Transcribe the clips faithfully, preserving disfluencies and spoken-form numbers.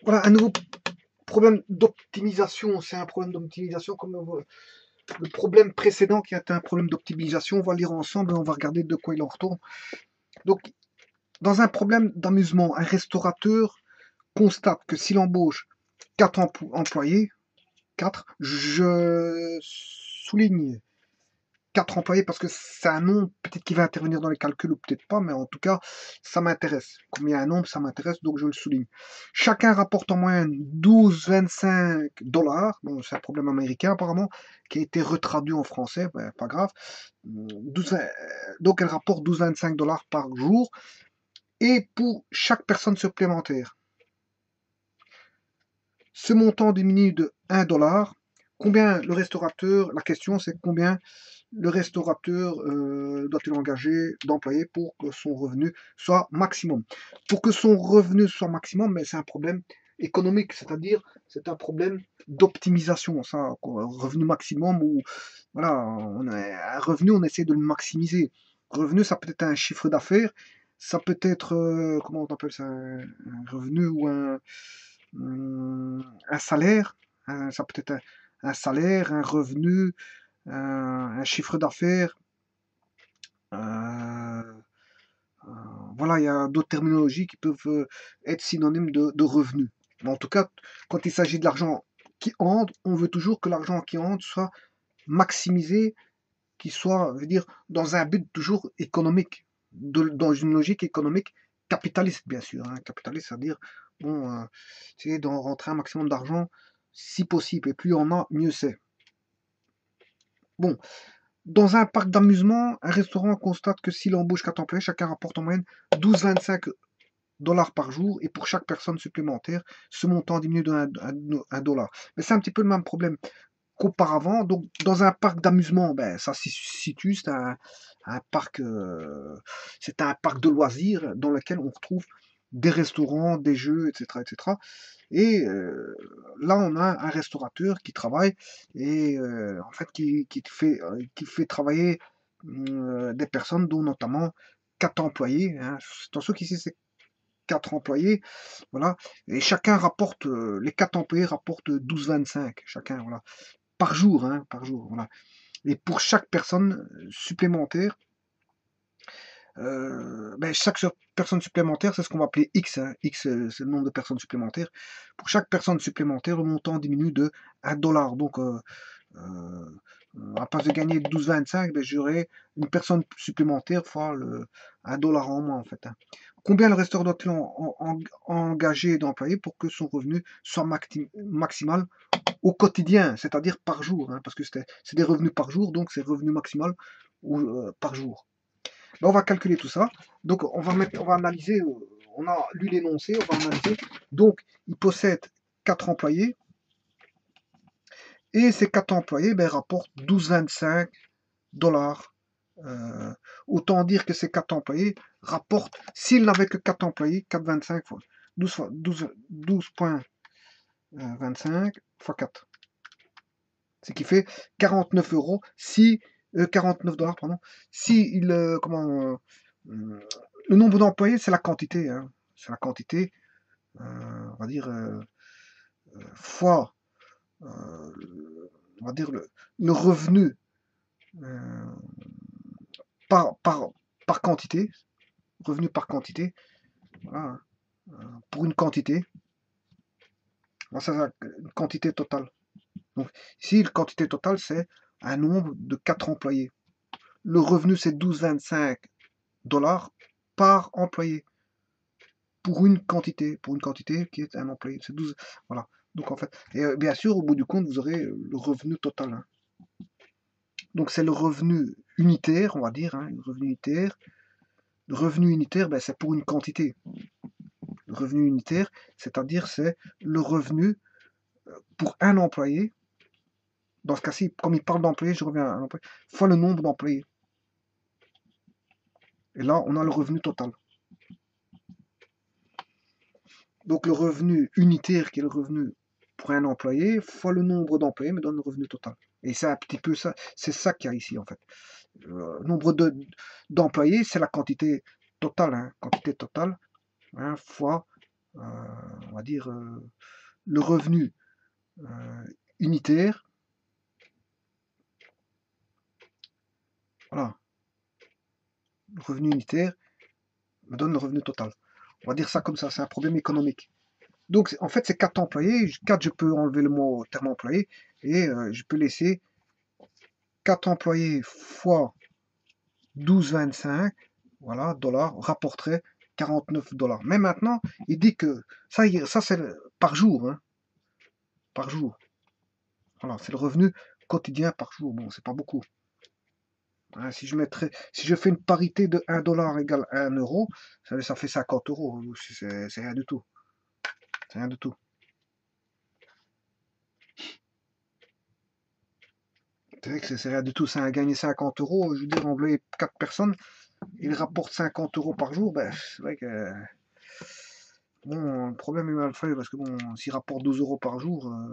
Voilà, un nouveau problème d'optimisation. C'est un problème d'optimisation comme le problème précédent qui a été un problème d'optimisation. On va lire ensemble et on va regarder de quoi il en retourne. Donc, dans un problème d'amusement, un restaurateur constate que s'il embauche quatre employés, quatre, je souligne quatre employés parce que c'est un nombre, peut-être qu'il va intervenir dans les calculs ou peut-être pas, mais en tout cas, ça m'intéresse. Comme il y a un nombre, ça m'intéresse, donc je le souligne. Chacun rapporte en moyenne douze virgule vingt-cinq dollars, bon, c'est un problème américain apparemment, qui a été retraduit en français, ben, pas grave. douze, donc elle rapporte douze virgule vingt-cinq dollars par jour, et pour chaque personne supplémentaire. Ce montant diminue de un dollar. Combien le restaurateur, la question c'est combien le restaurateur euh, doit-il engager d'employés pour que son revenu soit maximum. Pour que son revenu soit maximum, mais c'est un problème économique, c'est-à-dire c'est un problème d'optimisation. Ça, revenu maximum ou voilà, on a un revenu, on essaie de le maximiser. Revenu, ça peut être un chiffre d'affaires, ça peut être euh, comment on appelle ça, un, un revenu ou un un salaire, un, ça peut être un, un salaire, un revenu, un, un chiffre d'affaires. Euh, euh, voilà, il y a d'autres terminologies qui peuvent être synonymes de, de revenus. Mais en tout cas, quand il s'agit de l'argent qui entre, on veut toujours que l'argent qui entre soit maximisé, qu'il soit, je veux dire, dans un but toujours économique, de, dans une logique économique capitaliste, bien sûr. Hein, capitaliste, c'est-à-dire, bon, euh, c'est d'en rentrer un maximum d'argent si possible, et plus on a, mieux c'est. Bon, dans un parc d'amusement, un restaurant constate que s'il embauche quatre employés, chacun rapporte en moyenne douze virgule vingt-cinq dollars par jour, et pour chaque personne supplémentaire, ce montant diminue de un dollar. Mais c'est un petit peu le même problème qu'auparavant. Donc, dans un parc d'amusement, ben, ça se situe, c'est un, un parc, euh, c'est un parc de loisirs dans lequel on retrouve des restaurants, des jeux, et cetera, et cetera. Et euh, là, on a un restaurateur qui travaille et euh, en fait qui, qui fait, euh, qui fait travailler euh, des personnes, dont notamment quatre employés. Hein. Attention qu'ici c'est quatre employés, voilà. Et chacun rapporte, euh, les quatre employés rapportent douze virgule vingt-cinq chacun, voilà, par jour, hein, par jour, voilà. Et pour chaque personne supplémentaire, Euh, ben, chaque personne supplémentaire, c'est ce qu'on va appeler X. Hein. X, c'est le nombre de personnes supplémentaires. Pour chaque personne supplémentaire, le montant diminue de un dollar. Donc, euh, euh, à place de gagner douze virgule vingt-cinq, ben, j'aurai une personne supplémentaire fois le un dollar en moins, en fait. Hein. Combien le restaurateur doit-il en, en, en, engager d'employés pour que son revenu soit maxi maximal au quotidien, c'est-à-dire par jour, hein, parce que c'est des revenus par jour, donc c'est revenu maximal ou, euh, par jour. Là, on va calculer tout ça. Donc, on va, mettre, on va analyser, on a lu l'énoncé, on va analyser. Donc, il possède quatre employés. Et ces quatre employés ben, rapportent douze virgule vingt-cinq dollars. Euh, autant dire que ces quatre employés rapportent, s'il n'avait que quatre employés, quatre virgule vingt-cinq fois douze fois douze, douze virgule vingt-cinq fois quatre. Ce qui fait quarante-neuf euros si euh, quarante-neuf dollars, pardon. Si il, euh, comment, euh, le nombre d'employés, c'est la quantité, hein, c'est la quantité, euh, on va dire euh, euh, fois, euh, on va dire le, le revenu euh, par, par, par quantité, revenu par quantité, voilà, euh, pour une quantité, voilà, ça c'est une quantité totale. Donc ici, la quantité totale, c'est un nombre de quatre employés. Le revenu, c'est douze virgule vingt-cinq dollars par employé pour une quantité, pour une quantité qui est un employé. C'est douze. Voilà. Donc en fait, et euh, bien sûr, au bout du compte, vous aurez le revenu total. Hein. Donc c'est le revenu unitaire, on va dire, hein, le revenu unitaire. Le revenu unitaire, ben, c'est pour une quantité. Le revenu unitaire, c'est-à-dire c'est le revenu pour un employé. Dans ce cas-ci, comme il parle d'employé, je reviens à un employé, fois le nombre d'employés. Et là, on a le revenu total. Donc le revenu unitaire, qui est le revenu pour un employé, fois le nombre d'employés, me donne le revenu total. Et c'est un petit peu ça, c'est ça qu'il y a ici en fait. Le nombre d'employés, c'est la quantité totale, hein, quantité totale, hein, fois euh, on va dire, euh, le revenu euh, unitaire. Voilà, le revenu unitaire me donne le revenu total. On va dire ça comme ça, c'est un problème économique. Donc, en fait, c'est quatre employés. quatre, je peux enlever le mot terme employé et euh, je peux laisser quatre employés fois douze virgule vingt-cinq, voilà, dollars, rapporterait quarante-neuf dollars. Mais maintenant, il dit que ça, ça c'est par jour, hein, par jour. Voilà, c'est le revenu quotidien par jour. Bon, c'est pas beaucoup. Hein, si je mettrais, si je fais une parité de un dollar égale un euro, ça, ça fait cinquante euros. C'est rien du tout. C'est rien du tout. C'est vrai que c'est rien du tout. C'est à gagner cinquante euros. Je veux dire, enlever quatre personnes, il rapporte cinquante euros par jour. Ben, c'est vrai que. Bon, le problème est mal fait parce que bon, s'il rapporte douze euros par jour, euh,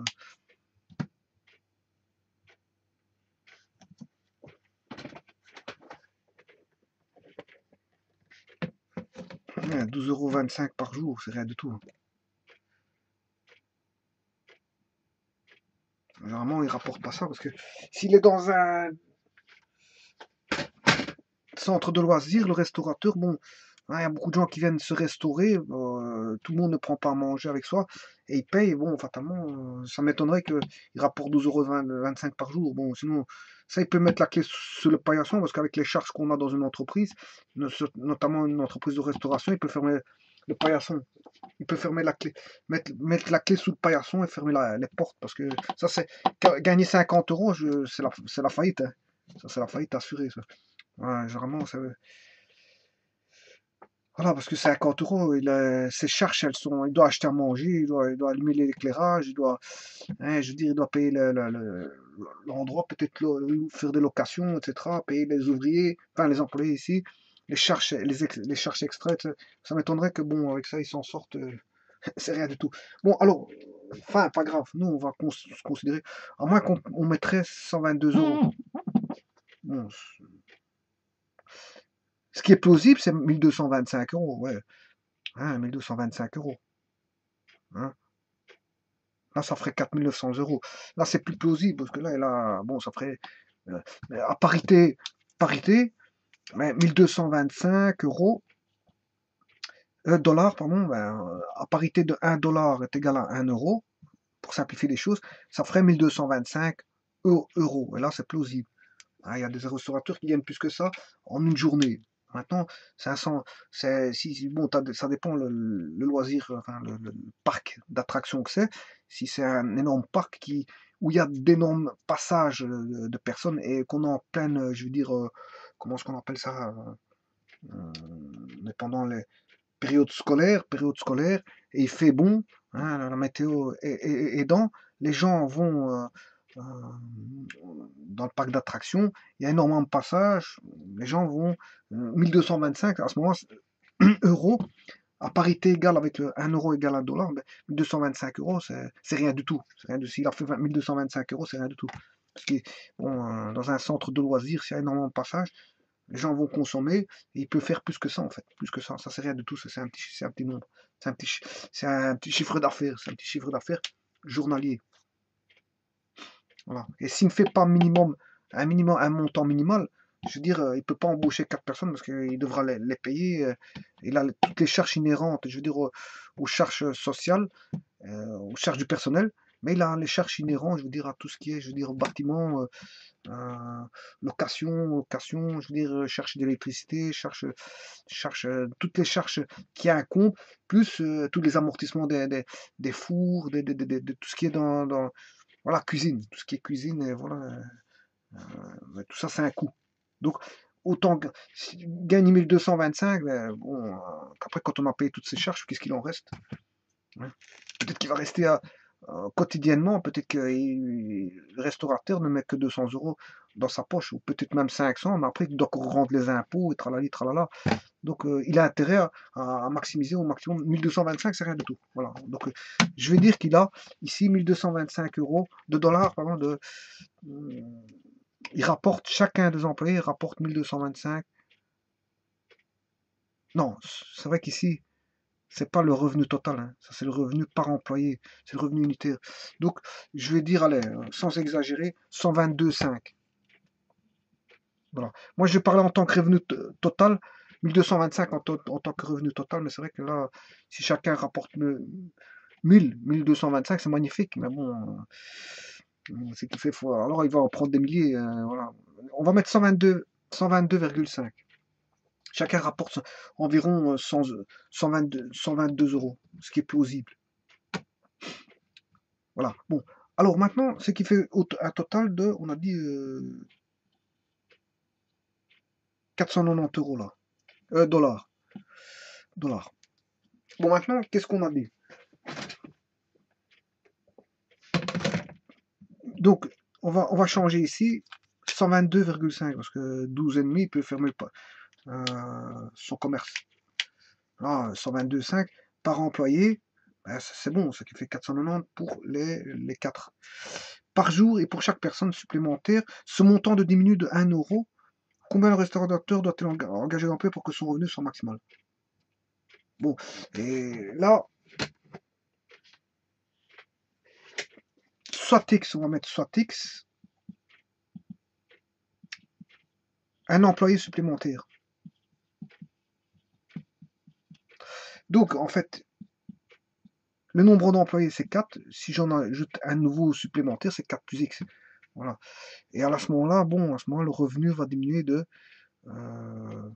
ouais, douze euros vingt-cinq par jour, c'est rien du tout. Généralement, il rapporte pas ça parce que s'il est dans un centre de loisirs, le restaurateur, bon, hein, il y a beaucoup de gens qui viennent se restaurer, euh, tout le monde ne prend pas à manger avec soi et il paye. Bon, fatalement, euh, ça m'étonnerait qu'il rapporte douze euros vingt-cinq par jour. Bon, sinon, ça, il peut mettre la clé sur le paillasson parce qu'avec les charges qu'on a dans une entreprise, notamment une entreprise de restauration, il peut fermer le paillasson. Il peut fermer la clé, mettre, mettre la clé sous le paillasson et fermer la, les portes parce que ça, c'est gagner cinquante euros, c'est la, la faillite. Hein. Ça, c'est la faillite assurée. Ça. Ouais, généralement, ça, voilà, parce que cinquante euros, il a, ses charges, elles sont, il doit acheter à manger, il doit, il doit allumer l'éclairage, il doit, hein, je veux dire, il doit payer le- le- le- l'endroit, peut-être lo- faire des locations, et cetera, payer les ouvriers, enfin les employés ici, les charges, les, ex- les charges extraites, ça, ça m'étonnerait que, bon, avec ça, ils s'en sortent, euh, c'est rien du tout. Bon, alors, enfin, pas grave, nous, on va cons- se considérer, à moins qu'on on mettrait cent vingt-deux euros. Bon, ce qui est plausible, c'est mille deux cent vingt-cinq euros, ouais, hein, mille deux cent vingt-cinq euros. Hein. Là, ça ferait quatre mille neuf cents euros. Là, c'est plus plausible parce que là, là bon, ça ferait euh, à parité, parité, mais mille deux cent vingt-cinq euros, euh, dollars, pardon, ben, euh, à parité de un dollar est égal à un euro, pour simplifier les choses, ça ferait mille deux cent vingt-cinq euros. Et là, c'est plausible. Ah, il y a des restaurateurs qui gagnent plus que ça en une journée. Maintenant, cinq cents, c'est, si, bon, ça dépend le, le loisir, enfin, le, le parc d'attractions que c'est. Si c'est un énorme parc qui, où il y a d'énormes passages de, de personnes et qu'on est en pleine, je veux dire, euh, comment est-ce qu'on appelle ça, euh, mais pendant les périodes scolaires, période scolaire, et il fait bon, hein, la météo aidant, les gens vont euh, euh, dans le parc d'attractions, il y a énormément de passages, les gens vont euh, mille deux cent vingt-cinq à ce moment euros, à parité égale avec le un euro égale un dollar, ben, mille deux cent vingt-cinq euros, c'est rien du tout. Rien de, s'il a fait mille deux cent vingt-cinq euros, c'est rien du tout. Parce que bon, euh, dans un centre de loisirs, s'il y a énormément de passages, les gens vont consommer et il peut faire plus que ça en fait. Plus que ça, ça c'est rien du tout, c'est un petit, c'est un petit nombre. C'est un petit, c'est un petit chiffre d'affaires, c'est un petit chiffre d'affaires journalier. Voilà. Et s'il ne fait pas minimum, un minimum, un montant minimal, je veux dire, euh, il ne peut pas embaucher quatre personnes parce qu'il devra les, les payer. Euh, il a toutes les charges inhérentes, je veux dire, aux, aux charges sociales, euh, aux charges du personnel, mais il a les charges inhérentes, je veux dire, à tout ce qui est, je veux dire, bâtiment, euh, euh, location, location, je veux dire, euh, charge d'électricité, charge, charge, euh, toutes les charges qui incombe, plus euh, tous les amortissements des, des, des fours, des- des- des- des- de tout ce qui est dans, dans voilà, cuisine, tout ce qui est cuisine, et voilà, euh, euh, tout ça, c'est un coût. Donc, autant que- si tu gagnes mille deux cent vingt-cinq, ben, bon, euh, après, quand on a payé toutes ces charges, qu'est-ce qu'il en reste? Hein. Peut-être qu'il va rester à, euh, quotidiennement, peut-être que il- le restaurateur ne met que deux cents euros dans sa poche, ou peut-être même cinq cents, mais après, il doit rendre les impôts, et tralali, tralala. Donc, euh, il a intérêt à, à maximiser au maximum. mille deux cent vingt-cinq, c'est rien du tout. Voilà. Donc, euh, je vais dire qu'il a ici mille deux cent vingt-cinq euros, de dollars, pardon, de, euh, il rapporte, chacun des employés rapporte mille deux cent vingt-cinq. Non, c'est vrai qu'ici, C'est pas le revenu total, hein. Ça c'est le revenu par employé, c'est le revenu unitaire. Donc je vais dire, allez, sans exagérer, cent vingt-deux virgule cinq. Voilà. Moi je vais parler en tant que revenu total, mille deux cent vingt-cinq en, en, tant que revenu total, mais c'est vrai que là, si chacun rapporte le mille, mille deux cent vingt-cinq, c'est magnifique, mais bon, euh, c'est qu'il fait fort. Alors il va en prendre des milliers, euh, voilà. On va mettre cent vingt-deux, cent vingt-deux virgule cinq. Chacun rapporte environ cent, cent vingt-deux, cent vingt-deux euros, ce qui est plausible. Voilà. Bon. Alors maintenant, ce qui fait un total de, on a dit, euh, quatre cent quatre-vingt-dix euros là. Euh, dollars. Dollars. Bon, maintenant, qu'est-ce qu'on a dit? Donc, on va, on va changer ici cent vingt-deux virgule cinq parce que douze virgule cinq peut fermer pas. Euh, son commerce. Là, cent vingt-deux virgule cinq par employé, ben, c'est bon, ce qui fait quatre cent quatre-vingt-dix pour les, les quatre. Par jour et pour chaque personne supplémentaire, ce montant de diminue de un euro. Combien le restaurateur doit-il engager d'employés pour que son revenu soit maximal? Bon, et là, soit X, on va mettre soit X, un employé supplémentaire. Donc, en fait, le nombre d'employés, c'est quatre. Si j'en ajoute un nouveau supplémentaire, c'est quatre plus X. Voilà. Et à ce moment-là, bon, à ce moment le revenu va diminuer de, euh,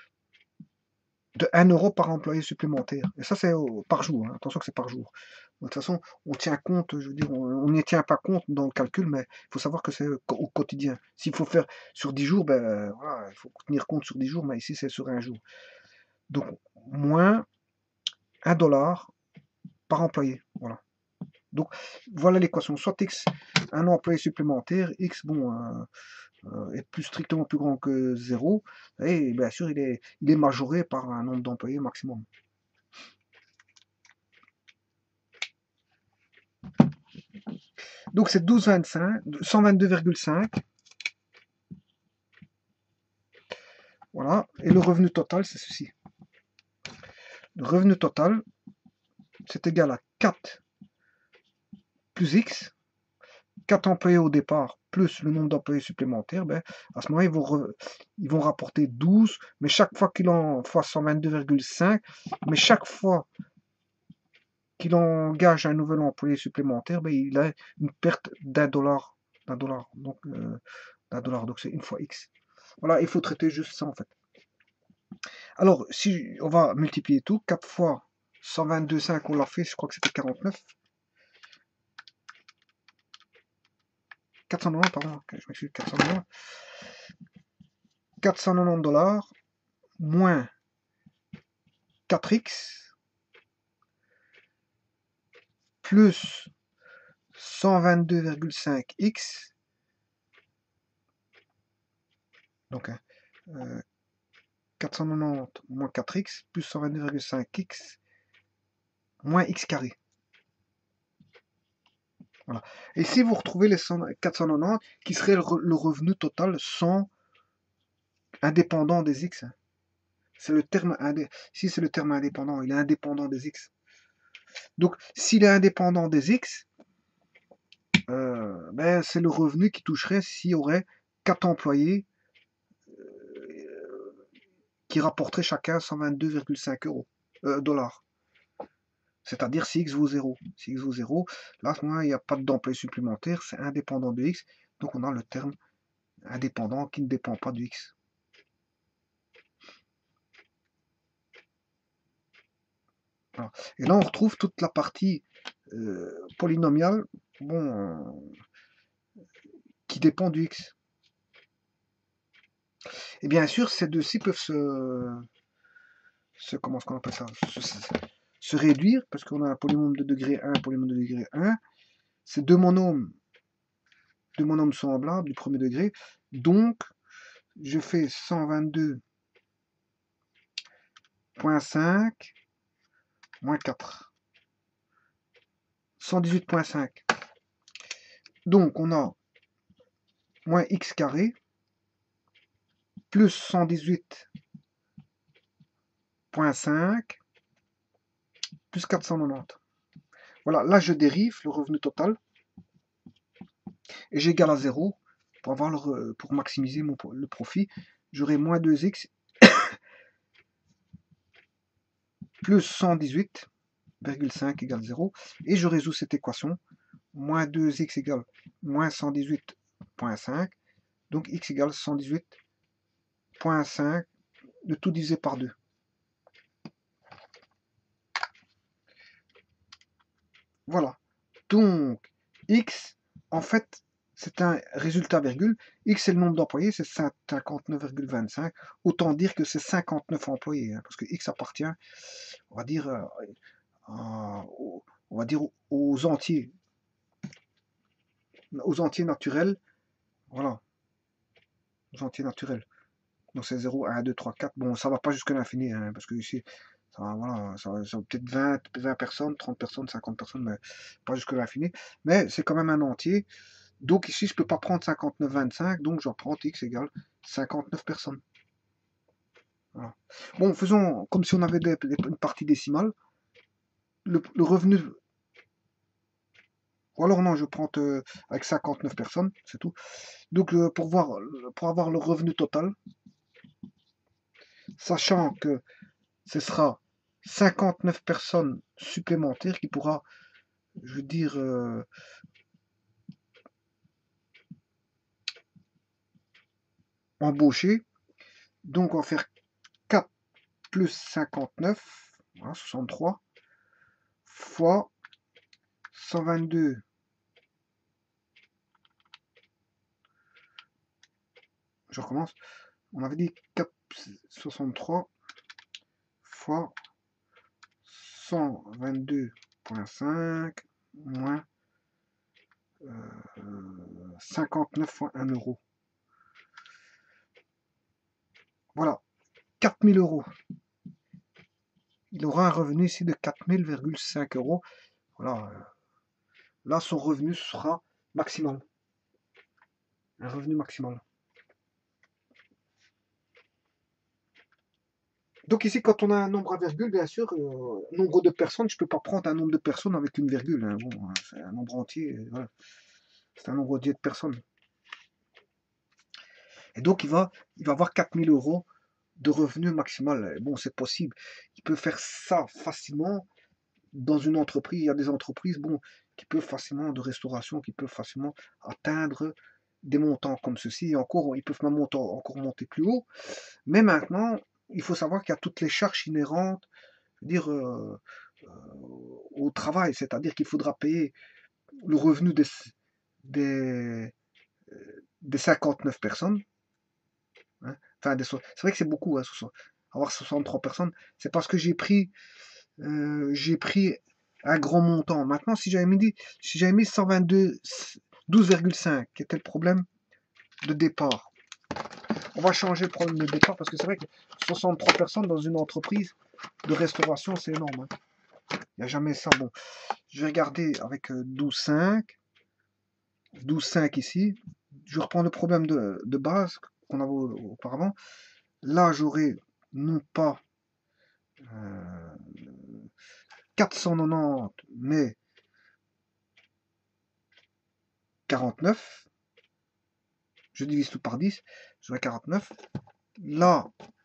de un euro par employé supplémentaire. Et ça, c'est par jour. Hein. Attention que c'est par jour. De toute façon, on tient compte, je veux dire, on n'y tient pas compte dans le calcul, mais il faut savoir que c'est au quotidien. S'il faut faire sur dix jours, ben voilà, il faut tenir compte sur dix jours, mais ici, c'est sur un jour. Donc, moins un dollar par employé. Voilà. Donc, voilà l'équation. Soit X, un employé supplémentaire, X, bon, euh, euh, est plus strictement plus grand que zéro, et bien sûr, il est, il est majoré par un nombre d'employés maximum. Donc, c'est douze virgule vingt-cinq, cent vingt-deux virgule cinq. Voilà. Et le revenu total, c'est ceci. Le revenu total, c'est égal à quatre plus X, quatre employés au départ, plus le nombre d'employés supplémentaires, ben, à ce moment-là, ils vont, re, ils vont rapporter douze, mais chaque fois qu'il en fois cent vingt-deux virgule cinq, mais chaque fois qu'il engage un nouvel employé supplémentaire, ben, il a une perte d'un dollar, d'un dollar, donc euh, d'un dollar, donc c'est une fois X. Voilà, il faut traiter juste ça en fait. Alors, si on va multiplier tout, quatre fois cent vingt-deux virgule cinq, on l'a fait, je crois que c'était quarante-neuf. quatre cent quatre-vingt-dix, pardon, je m'excuse, quatre cent quatre-vingt-dix. quatre cent quatre-vingt-dix dollars moins quatre X plus cent vingt-deux virgule cinq X. Donc, euh, quatre cent quatre-vingt-dix moins quatre X plus cent vingt-deux virgule cinq X moins X carré. Voilà. Et si vous retrouvez les quatre cent quatre-vingt-dix qui serait le revenu total sans indépendant des X. C'est le terme indé... Si c'est le terme indépendant, il est indépendant des X. Donc, s'il est indépendant des X, euh, ben, c'est le revenu qui toucherait s'il y aurait quatre employés euh, qui rapporteraient chacun cent vingt-deux virgule cinq euros, euh, dollars. C'est-à-dire si X vaut zéro. Si X vaut zéro, là, à ce moment-là, il n'y a pas d'employé supplémentaire, c'est indépendant de X. Donc, on a le terme indépendant qui ne dépend pas de X. Voilà. Et là, on retrouve toute la partie euh, polynomiale, bon, euh, qui dépend du X. Et bien sûr, ces deux-ci peuvent se, se comment est-ce qu'on appelle ça, se, se, se réduire, parce qu'on a un polynôme de degré un, un polynôme de degré un. Ces deux monômes, deux monômes semblables du premier degré. Donc, je fais cent vingt-deux virgule cinq moins quatre. cent dix-huit virgule cinq. Donc, on a moins x carré plus cent dix-huit virgule cinq plus quatre cent quatre-vingt-dix. Voilà, là je dérive le revenu total et j'égale à zéro pour, avoir le, pour maximiser mon, le profit. J'aurai moins deux x plus cent dix-huit virgule cinq égale zéro. Et je résous cette équation. Moins deux x égale moins cent dix-huit virgule cinq. Donc x égale cent dix-huit virgule cinq. Le tout divisé par deux. Voilà. Donc, x, en fait, c'est un résultat virgule. X, c'est le nombre d'employés, c'est cinquante-neuf virgule vingt-cinq. Autant dire que c'est cinquante-neuf employés, hein, parce que x appartient, on va dire, euh, euh, on va dire aux entiers, aux entiers naturels. Voilà. Aux entiers naturels. Donc c'est zéro, un, deux, trois, quatre. Bon, ça va pas jusqu'à l'infini, hein, parce que ici, ça va, voilà, ça va, ça va peut-être vingt, vingt personnes, trente personnes, cinquante personnes, mais pas jusqu'à l'infini. Mais c'est quand même un entier. Donc ici, je peux pas prendre cinquante-neuf virgule vingt-cinq, donc je vais prendre x égale cinquante-neuf personnes. Voilà. Bon, faisons comme si on avait des, des, une partie décimale. Le, le revenu... Ou alors non, je prends euh, avec cinquante-neuf personnes, c'est tout. Donc euh, pour, voir, pour avoir le revenu total, sachant que ce sera cinquante-neuf personnes supplémentaires qui pourra, je veux dire, euh, embaucher. Donc on va faire quatre plus cinquante-neuf, voilà, soixante-trois, fois cent vingt-deux. Je recommence. On avait dit quatre soixante-trois fois cent vingt-deux virgule cinq moins euh, cinquante-neuf fois un euro. Voilà, quatre mille euros. Il aura un revenu ici de quatre mille virgule cinq euros. Voilà. Là, son revenu sera maximal. Un revenu maximal. Donc ici, quand on a un nombre à virgule, bien sûr, euh, nombre de personnes, je ne peux pas prendre un nombre de personnes avec une virgule. Hein. Bon, c'est un nombre entier. Voilà. C'est un nombre entier de personnes. Et donc, il va, il va avoir quatre mille euros de revenu maximal. Bon, c'est possible. Il peut faire ça facilement dans une entreprise. Il y a des entreprises bon, qui peuvent facilement, de restauration, qui peuvent facilement atteindre des montants comme ceci. Et encore, ils peuvent même monter, encore monter plus haut. Mais maintenant, il faut savoir qu'il y a toutes les charges inhérentes, je veux dire, euh, euh, au travail. C'est-à-dire qu'il faudra payer le revenu des, des, des cinquante-neuf personnes. Hein. Enfin, c'est vrai que c'est beaucoup, hein, avoir soixante-trois personnes. C'est parce que j'ai pris, euh, j'ai pris un grand montant. Maintenant, si j'avais mis, si j'avais mis cent vingt-deux, douze virgule cinq, qui était le problème de départ. On va changer le problème de départ parce que c'est vrai que soixante-trois personnes dans une entreprise de restauration, c'est énorme. Hein. Il n'y a jamais ça. Bon, je vais regarder avec douze virgule cinq. douze virgule cinq ici. Je reprends le problème de, de base qu'on avait auparavant. Là, j'aurai non pas euh, quatre cent quatre-vingt-dix, mais quarante-neuf. Je divise tout par dix, j'aurai quarante-neuf. Là,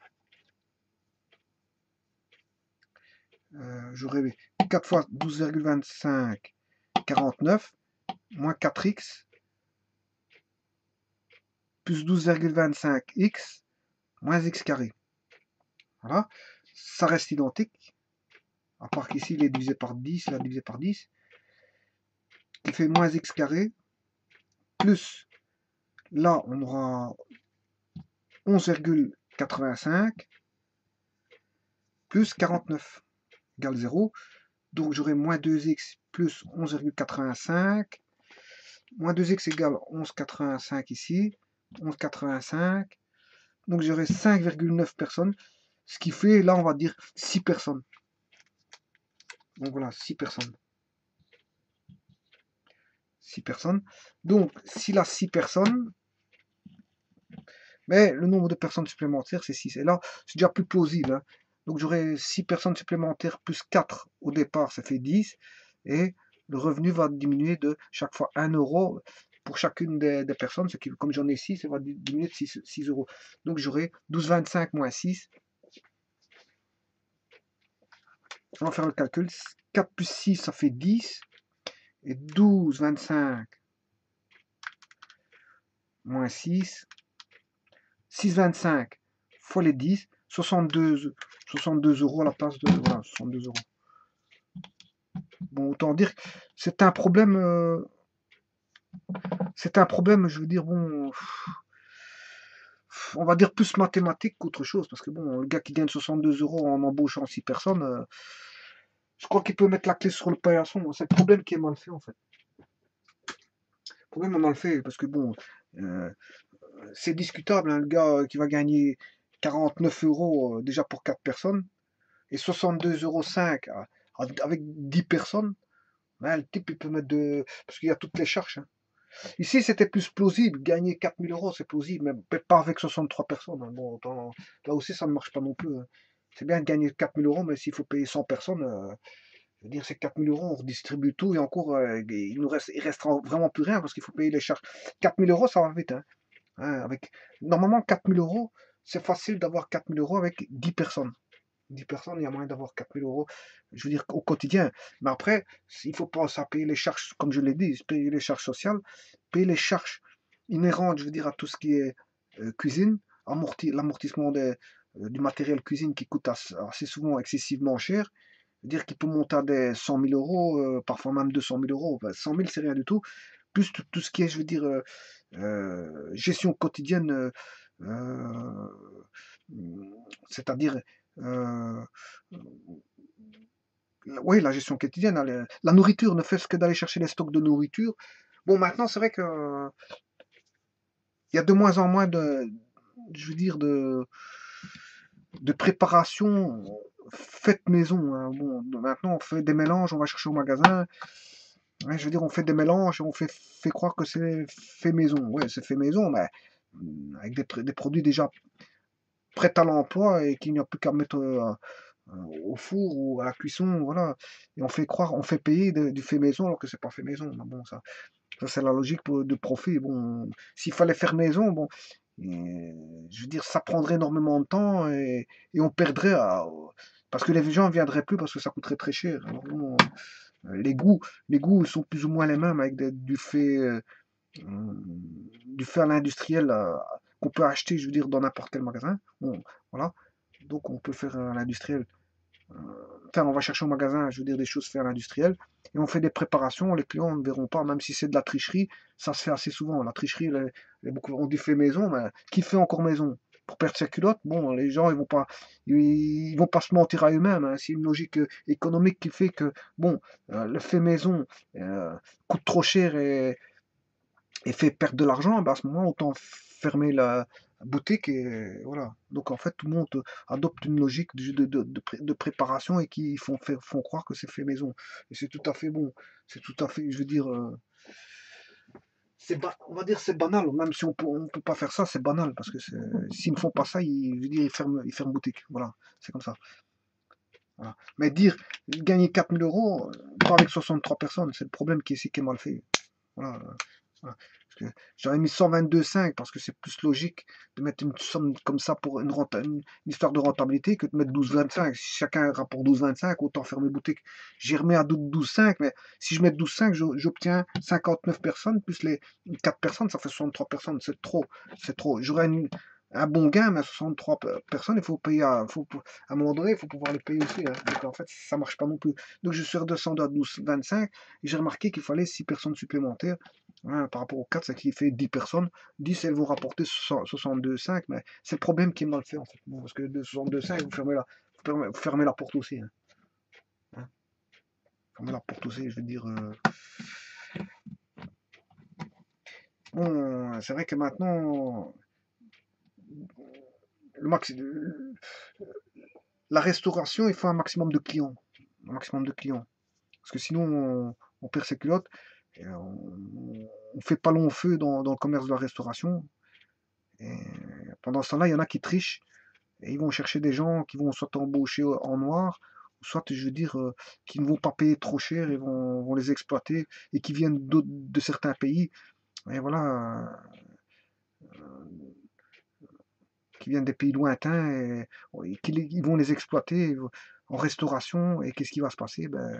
euh, j'aurai quatre fois douze virgule vingt-cinq, quarante-neuf, moins quatre x, plus douze virgule vingt-cinq x, moins x carré. Voilà, ça reste identique, à part qu'ici il est divisé par dix, là divisé par dix, qui fait moins x carré, plus, là on aura onze virgule quatre-vingt-cinq, plus quarante-neuf, égale zéro, donc j'aurai moins deux x plus onze virgule quatre-vingt-cinq, moins deux x égale onze virgule quatre-vingt-cinq ici, onze virgule quatre-vingt-cinq, donc j'aurai cinq virgule neuf personnes, ce qui fait, là on va dire six personnes. Donc voilà, six personnes. six personnes. Donc, s'il a six personnes, mais le nombre de personnes supplémentaires, c'est six. Et là, c'est déjà plus plausible. Hein. Donc j'aurai six personnes supplémentaires plus quatre au départ, ça fait dix. Et le revenu va diminuer de chaque fois un euro pour chacune des, des personnes. Ce qui, comme j'en ai six, ça va diminuer de six euros. Donc j'aurai douze virgule vingt-cinq moins six. On va faire le calcul. quatre plus six, ça fait dix. Et douze virgule vingt-cinq moins six. six virgule vingt-cinq fois les dix. soixante-deux, soixante-deux euros à la place de... Voilà, soixante-deux euros. Bon, autant dire que c'est un problème... Euh, c'est un problème, je veux dire, bon... On va dire plus mathématique qu'autre chose. Parce que bon, le gars qui gagne soixante-deux euros en embauchant six personnes... Euh, je crois qu'il peut mettre la clé sur le paillasson. C'est le problème qui est mal fait, en fait. Le problème est mal fait, parce que bon... Euh, c'est discutable, hein, le gars qui va gagner quarante-neuf euros euh, déjà pour quatre personnes et soixante-deux euros cinq avec dix personnes. Ouais, le type il peut mettre de. Parce qu'il y a toutes les charges. Hein. Ici c'était plus plausible, gagner quatre mille euros c'est plausible, mais peut-être pas avec soixante-trois personnes. Hein. Bon, autant... Là aussi ça ne marche pas non plus. Hein. C'est bien de gagner quatre mille euros, mais s'il faut payer cent personnes, euh, je veux dire, c'est quatre mille euros, on redistribue tout et encore, euh, il nous reste, il restera vraiment plus rien parce qu'il faut payer les charges. quatre mille euros, ça va vite. Hein. Hein, avec... Normalement, quatre mille euros, c'est facile d'avoir quatre mille euros avec dix personnes. dix personnes, il y a moyen d'avoir quatre mille euros, je veux dire, au quotidien. Mais après, il faut penser à payer les charges, comme je l'ai dit, payer les charges sociales, payer les charges inhérentes, je veux dire, à tout ce qui est euh, cuisine, l'amortissement euh, du matériel cuisine qui coûte assez, assez souvent excessivement cher. Dire qu'il peut monter à des cent mille euros, euh, parfois même deux cent mille euros. Enfin, cent mille, c'est rien du tout. Plus tout, tout, ce qui est, je veux dire, euh, euh, gestion quotidienne, euh, euh, c'est-à-dire, euh, oui, la gestion quotidienne, la, la nourriture, ne fait que d'aller chercher les stocks de nourriture. Bon, maintenant, c'est vrai que euh, il y a de moins en moins de, je veux dire, de, de préparation faite maison. Hein. Bon, maintenant, on fait des mélanges, on va chercher au magasin. Ouais, je veux dire, on fait des mélanges et on fait, fait croire que c'est fait maison. Ouais, c'est fait maison, mais avec des, des produits déjà prêts à l'emploi et qu'il n'y a plus qu'à mettre euh, au four ou à la cuisson, voilà. Et on fait croire, on fait payer de, du fait maison alors que c'est pas fait maison. Mais bon, ça, ça c'est la logique pour, de profit. Bon, s'il fallait faire maison, bon, et, je veux dire, ça prendrait énormément de temps et, et on perdrait à, parce que les gens ne viendraient plus parce que ça coûterait très cher. Alors, bon, les goûts, les goûts sont plus ou moins les mêmes avec des, du fait, euh, du fait à l'industriel euh, qu'on peut acheter, je veux dire, dans n'importe quel magasin. Bon, voilà. Donc on peut faire à l'industriel. Euh, enfin, on va chercher au magasin, je veux dire, des choses faites à l'industriel. Et on fait des préparations, les clients ne verront pas, même si c'est de la tricherie, ça se fait assez souvent. La tricherie, les, les, beaucoup, on dit fait maison, mais qui fait encore maison? Pour perdre ses culottes, bon, les gens, ils vont pas, ils, ils vont pas se mentir à eux-mêmes. Hein. C'est une logique euh, économique qui fait que, bon, euh, le fait maison euh, coûte trop cher et, et fait perdre de l'argent. Ben à ce moment, autant fermer la boutique et voilà. Donc en fait, tout le monde euh, adopte une logique de, de, de, de pré- de préparation et qui font, faire, font croire que c'est fait maison. Et c'est tout à fait bon. C'est tout à fait, je veux dire. Euh, c'est ba- on va dire c'est banal, même si on peut, on peut pas faire ça, c'est banal, parce que c'est- s'ils ne font pas ça, ils, je veux dire, ils ferment, ils ferment boutique. Voilà, c'est comme ça. Voilà. Mais dire gagner quatre mille euros, euh, pas avec soixante-trois personnes, c'est le problème qui est ici qui est mal fait. Voilà. euh, voilà. Parce que j'aurais mis cent vingt-deux virgule cinq parce que c'est plus logique de mettre une somme comme ça pour une, renta- une- une histoire de rentabilité que de mettre douze virgule vingt-cinq. Si chacun rapporte douze virgule vingt-cinq, autant fermer boutique. J'ai remis à douze virgule cinq, mais si je mets douze virgule cinq, je- j'obtiens cinquante-neuf personnes, plus les quatre personnes, ça fait soixante-trois personnes. C'est trop. C'est trop. J'aurais une- un bon gain, mais à soixante-trois pe- personnes, il faut payer à, faut, à un moment donné, il faut pouvoir les payer aussi. Hein. Donc en fait, ça marche pas non plus. Donc je suis redescendu à douze virgule vingt-cinq et j'ai remarqué qu'il fallait six personnes supplémentaires. Hein, par rapport aux quatre, c'est qui fait dix personnes. dix, elles vont rapporter soixante-deux virgule cinq, mais c'est le problème qui est mal fait en fait. Bon, parce que de soixante-deux virgule cinq, vous fermez la, vous fermez, vous fermez la porte aussi. Hein. Hein, fermez la porte aussi, je veux dire. Euh... Bon, c'est vrai que maintenant, le max... la restauration, il faut un maximum de clients. Un maximum de clients. Parce que sinon, on, on perd ses culottes. Et on, on fait pas long feu dans, dans le commerce de la restauration. Et pendant ce temps-là, il y en a qui trichent. Et ils vont chercher des gens qui vont soit embaucher en noir, soit, je veux dire, euh, qui ne vont pas payer trop cher et vont, vont les exploiter et qui viennent d'autres- de certains pays. Et voilà, euh, qui viennent des pays lointains et, et qui les- ils vont les exploiter en restauration. Et qu'est-ce qui va se passer? Ben,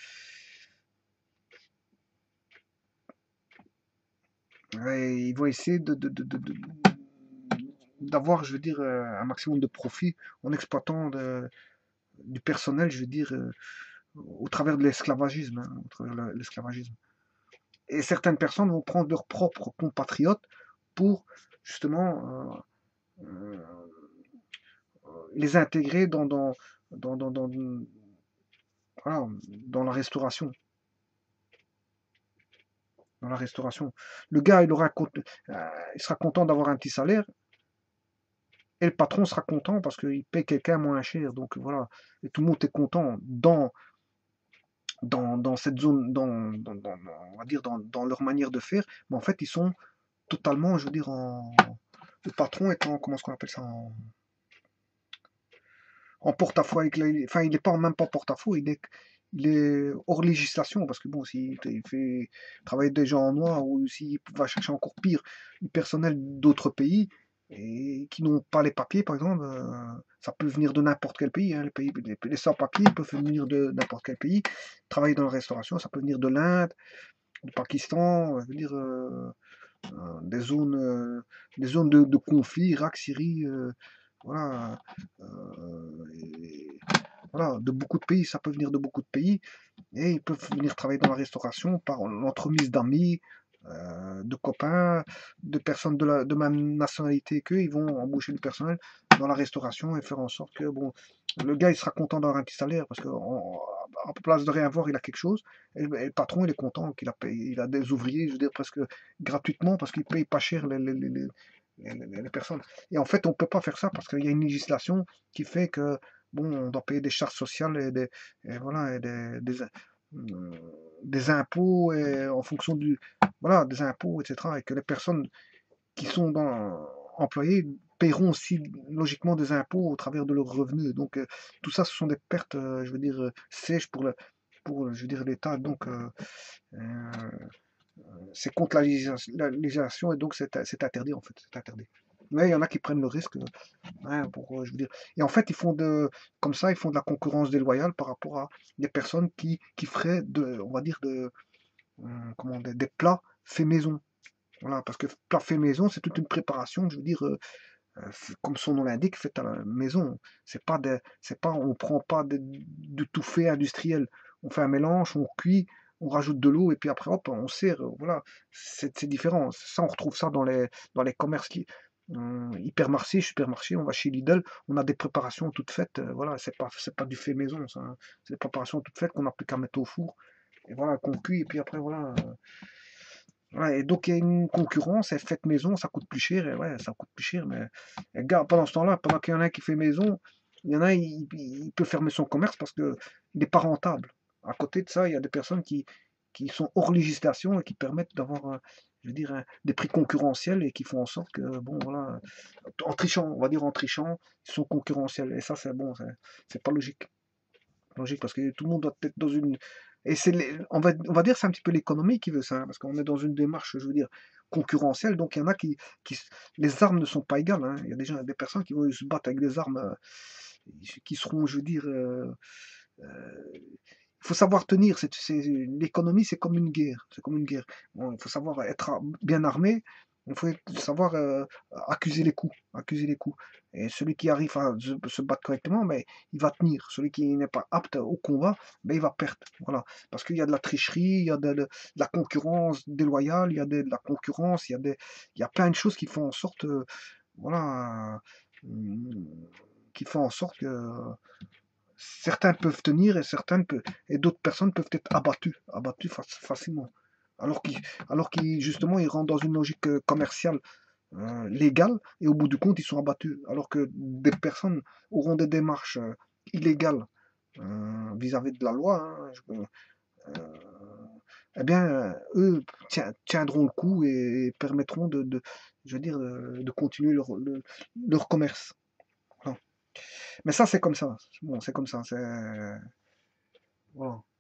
ouais, ils vont essayer de, de- de- de- de- d'avoir, je veux dire, euh, un maximum de profit en exploitant de- du personnel, je veux dire, euh, au travers de l'esclavagisme, hein, au travers de l'esclavagisme. Et certaines personnes vont prendre leurs propres compatriotes pour justement euh, euh, les intégrer dans, dans, dans, dans, dans, voilà, dans la restauration. Dans la restauration. Le gars, il, aura, euh, il sera content d'avoir un petit salaire et le patron sera content parce qu'il paye quelqu'un moins cher. Donc voilà, et tout le monde est content dans, dans, dans cette zone, dans, dans, dans, on va dire dans, dans leur manière de faire. Mais en fait, ils sont totalement, je veux dire, en, le patron est en, comment est-ce qu'on appelle ça, en, en porte-à-faux avec la, enfin, il n'est pas même pas porte-à-faux, il est, il est hors législation parce que bon, s'il il fait travailler des gens en noir ou s'il va chercher encore pire du personnel d'autres pays et qui n'ont pas les papiers, par exemple, euh, ça peut venir de n'importe quel pays, hein, les pays, les, les sans-papiers peuvent venir de n'importe quel pays, travailler dans la restauration, ça peut venir de l'Inde, du Pakistan, je veux dire, euh, euh, des zones, euh, des zones de, de conflit, Irak, Syrie, euh, voilà, euh, et, voilà, de beaucoup de pays, ça peut venir de beaucoup de pays, et ils peuvent venir travailler dans la restauration par l'entremise d'amis, euh, de copains, de personnes de, la, de même nationalité qu'eux, ils vont embaucher du personnel dans la restauration et faire en sorte que bon, le gars il sera content d'avoir un petit salaire parce qu'en en place de rien voir, il a quelque chose. Et le, et le patron il est content qu'il a payé, il a des ouvriers, je veux dire presque gratuitement parce qu'il paye pas cher les, les, les, les, les personnes. Et en fait, on peut pas faire ça parce qu'il y a une législation qui fait que bon, on doit payer des charges sociales et des, et voilà, et des, des, euh, des impôts et en fonction du voilà des impôts et cetera et que les personnes qui sont dans, employées paieront aussi logiquement des impôts au travers de leurs revenus donc euh, tout ça ce sont des pertes euh, je veux dire euh, sèches pour le pour je veux dire l'État donc euh, euh, c'est contre la législation, la législation et donc c'est c'est interdit en fait c'est interdit mais il y en a qui prennent le risque hein, pour, euh, je veux dire. Et en fait, ils font de, comme ça, ils font de la concurrence déloyale par rapport à des personnes qui, qui feraient de, on va dire, de, euh, comment, des, des plats faits maison. Voilà, parce que plat fait maison, c'est toute une préparation, je veux dire, euh, euh, comme son nom l'indique, fait à la maison. C'est pas des, c'est pas, on prend pas de, de tout fait industriel. On fait un mélange, on cuit, on rajoute de l'eau et puis après hop, on sert. euh, Voilà, c'est c'est différent. Ça, on retrouve ça dans les, dans les commerces qui, euh, hypermarché, supermarché, on va chez Lidl, on a des préparations toutes faites. euh, voilà, c'est pas, c'est pas du fait maison, ça, hein. C'est des préparations toutes faites qu'on n'a plus qu'à mettre au four et voilà, qu'on cuit et puis après voilà. euh, Ouais, et donc il y a une concurrence, elle fait maison, ça coûte plus cher, et ouais, ça coûte plus cher, mais et gars, pendant ce temps-là, pendant qu'il y en a un qui fait maison, il y en a, il, il peut fermer son commerce parce que il n'est pas rentable. À côté de ça, il y a des personnes qui, qui sont hors législation et qui permettent d'avoir, euh, je veux dire, un- des prix concurrentiels et qui font en sorte que, bon, voilà, en trichant, on va dire en trichant, ils sont concurrentiels. Et ça, c'est bon, c'est c'est pas logique. Logique, parce que tout le monde doit être dans une. Et c'est les- on va, on va dire c'est un petit peu l'économie qui veut ça, hein, parce qu'on est dans une démarche, je veux dire, concurrentielle. Donc il y en a qui, qui s- les armes ne sont pas égales, hein. Il y a des gens, des personnes qui vont se battre avec des armes euh, qui seront, je veux dire, euh, euh, il faut savoir tenir. C'est, c'est- l'économie, c'est comme une guerre. C'est comme une guerre. Bon, il faut savoir être ar- bien armé. Il faut savoir euh, accuser les coups, accuser les coups. Et celui qui arrive à se, se battre correctement, mais il va tenir. Celui qui n'est pas apte au combat, ben, il va perdre. Voilà. Parce qu'il y a de la tricherie, il y a de, de- de la concurrence déloyale, il y a de, de la concurrence, il y a des, il y a plein de choses qui font en sorte, euh, voilà, euh, qui font en sorte que certains peuvent tenir et certaines peuvent, et d'autres personnes peuvent être abattues, abattues facilement. Alors qu'ils, alors qu'ils justement, ils rentrent dans une logique euh, commerciale euh, légale et au bout du compte, ils sont abattus. Alors que des personnes auront des démarches euh, illégales euh, vis-à-vis de la loi, hein, je- euh, eh bien, euh, eux tien- tiendront le coup et permettront de, de- je veux dire, de, de continuer leur, le- leur commerce. Voilà. Mais ça, c'est comme ça. Bon, c'est comme ça. C'est voilà.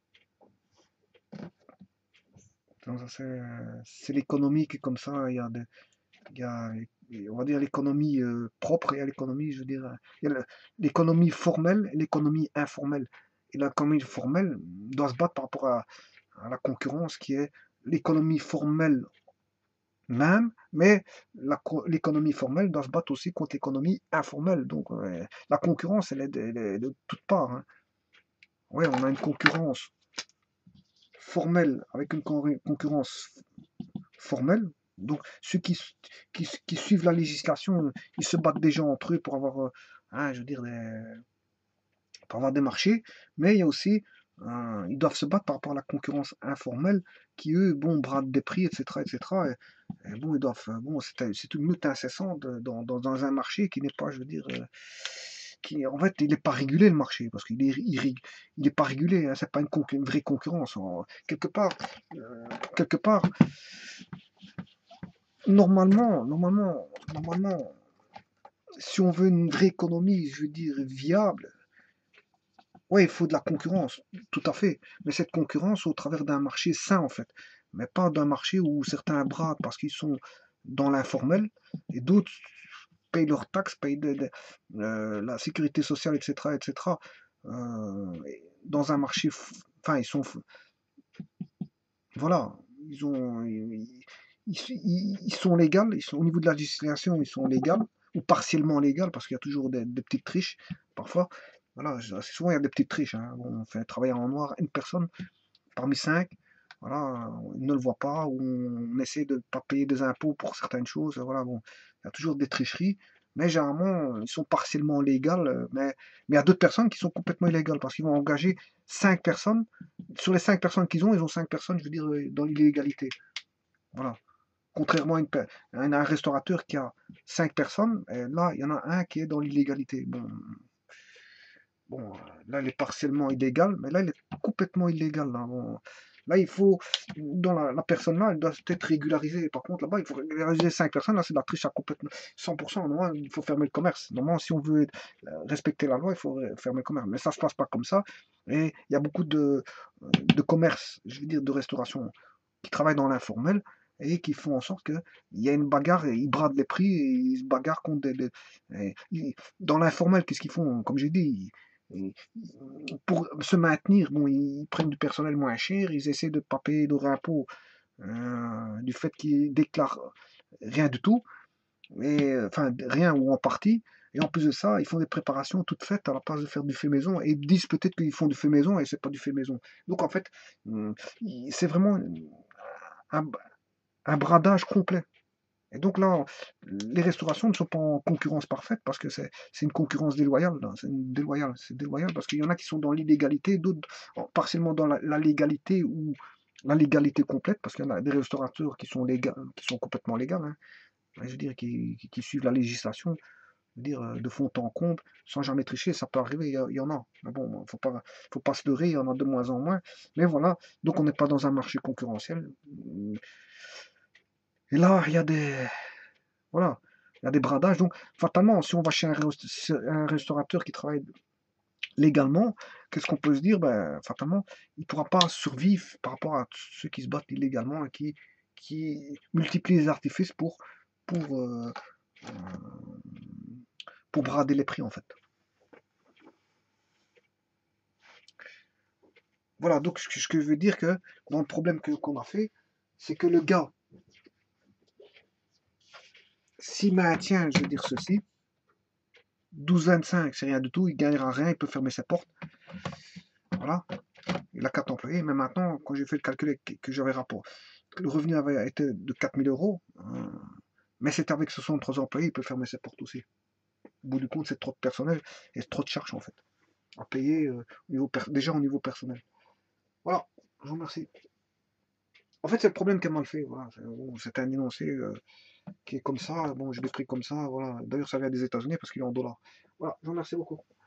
Donc, ça, C'est c'est l'économie qui est comme ça. Il y a des, il y a, on va dire l'économie euh, propre et l'économie, je veux dire, il y a le- l'économie formelle et l'économie informelle. Et l'économie formelle doit se battre par rapport à, à la concurrence qui est l'économie formelle même, mais la co- l'économie formelle doit se battre aussi contre l'économie informelle. Donc euh, la concurrence, elle est de, elle est de toutes parts. Hein. Ouais, on a une concurrence formelle avec une con- concurrence formelle. Donc ceux qui, qui, qui suivent la législation, ils se battent déjà entre eux pour avoir, euh, hein, je veux dire, des, pour avoir des marchés, mais il y a aussi, euh, ils doivent se battre par rapport à la concurrence informelle qui, eux, bon, bradent des prix, et cetera, et cetera. Et, et bon, ils doivent, euh, bon, c'est c'est une lutte incessante dans, dans, dans un marché qui n'est pas, je veux dire, euh, qui, en fait, il n'est pas régulé le marché, parce qu'il est, il, il est pas régulé, hein, c'est pas une, une, vraie concurrence. En, quelque part, euh, quelque part, normalement, normalement, normalement, si on veut une vraie économie, je veux dire, viable, ouais, il faut de la concurrence, tout à fait. Mais cette concurrence au travers d'un marché sain, en fait. Mais pas d'un marché où certains bradent parce qu'ils sont dans l'informel et d'autres payent leurs taxes, payent de- de- euh, la sécurité sociale, et cetera, et cetera. Euh, et dans un marché, f- enfin, ils sont, f- voilà, ils ont, ils, ils- ils- ils sont légaux, ils sont au niveau de la législation, ils sont légaux ou partiellement légaux parce qu'il y a toujours des, des petites triches parfois. Voilà, je- assez souvent il y a des petites triches. Hein. Bon, on fait travailler en noir une personne parmi cinq, voilà, on ne le voit pas, ou on essaie de ne pas payer des impôts pour certaines choses. Voilà, bon, il y a toujours des tricheries, mais généralement ils sont partiellement légaux, euh, mais, mais il y a d'autres personnes qui sont complètement illégales parce qu'ils vont engager cinq personnes. Sur les cinq personnes qu'ils ont, ils ont cinq personnes, je veux dire, euh, dans l'illégalité. Voilà. Contrairement à, une, pe- à un restaurateur qui a cinq personnes, et là, il y en a un qui est dans l'illégalité. Bon, bon, là, il est partiellement illégal, mais là, il est complètement illégal. Là, bon. Là, il faut, dans la, la personne là, elle doit être régularisée. Par contre, là-bas, il faut régulariser cinq personnes. Là, c'est de la triche à complètement cent pour cent. Normalement, il faut fermer le commerce. Normalement, si on veut euh, respecter la loi, il faut fermer le commerce. Mais ça ne se passe pas comme ça. Et il y a beaucoup de, de commerces, je veux dire, de restauration qui travaillent dans l'informel et qui font en sorte qu'il y a une bagarre, et ils bradent les prix et ils se bagarrent contre des. des- et ils- dans l'informel, qu'est-ce qu'ils font? Comme j'ai dit, ils- ils- pour se maintenir, bon, ils prennent du personnel moins cher, ils essaient de ne pas payer de impôts euh, du fait qu'ils déclarent rien du tout, et, enfin rien ou en partie. Et en plus de ça, ils font des préparations toutes faites à la place de faire du fait maison. Et ils disent peut-être qu'ils font du fait maison et c'est pas du fait maison. Donc en fait, hum, c'est vraiment un, un bradage complet. Et donc là, les restaurations ne sont pas en concurrence parfaite parce que c'est c'est une concurrence déloyale. C'est déloyal, c'est déloyal parce qu'il y en a qui sont dans l'illégalité, d'autres partiellement dans la, la légalité ou la légalité complète parce qu'il y en a des restaurateurs qui sont légaux, qui sont complètement légaux, hein. Je veux dire, qui, qui- qui suivent la législation, je veux dire, euh, de fond en comble, sans jamais tricher, ça peut arriver, il y, a- il y en a. Mais bon, faut pas, faut pas se leurrer, il y en a de moins en moins. Mais voilà, donc on n'est pas dans un marché concurrentiel. Et là, il y a des, voilà, il y a des bradages. Donc, fatalement, si on va chez un, rest- un restaurateur qui travaille légalement, qu'est-ce qu'on peut se dire? Ben, fatalement, il ne pourra pas survivre par rapport à ceux qui se battent illégalement et qui, qui multiplient les artifices pour, pour, euh, euh, pour brader les prix, en fait. Voilà, donc ce que ce que je veux dire que dans le problème que- qu'on a fait, c'est que le gars, s'il maintient, je veux dire ceci, douze vingt-cinq, c'est rien du tout, il gagnera rien, il peut fermer ses portes. Voilà, il a quatre employés, mais maintenant, quand j'ai fait le calcul que, que j'avais rapport, le revenu avait été de quatre mille euros, euh, mais c'est avec soixante-trois employés, il peut fermer ses portes aussi. Au bout du compte, c'est trop de personnel et trop de charges en fait, à payer euh, au niveau déjà au niveau personnel. Voilà, je vous remercie. En fait, c'est le problème qui est mal fait. Voilà. C'est bon, c'est un énoncé euh, qui est comme ça. Bon, je l'ai pris comme ça. Voilà. D'ailleurs, ça vient des États-Unis parce qu'il est en dollars. Voilà, je vous remercie beaucoup.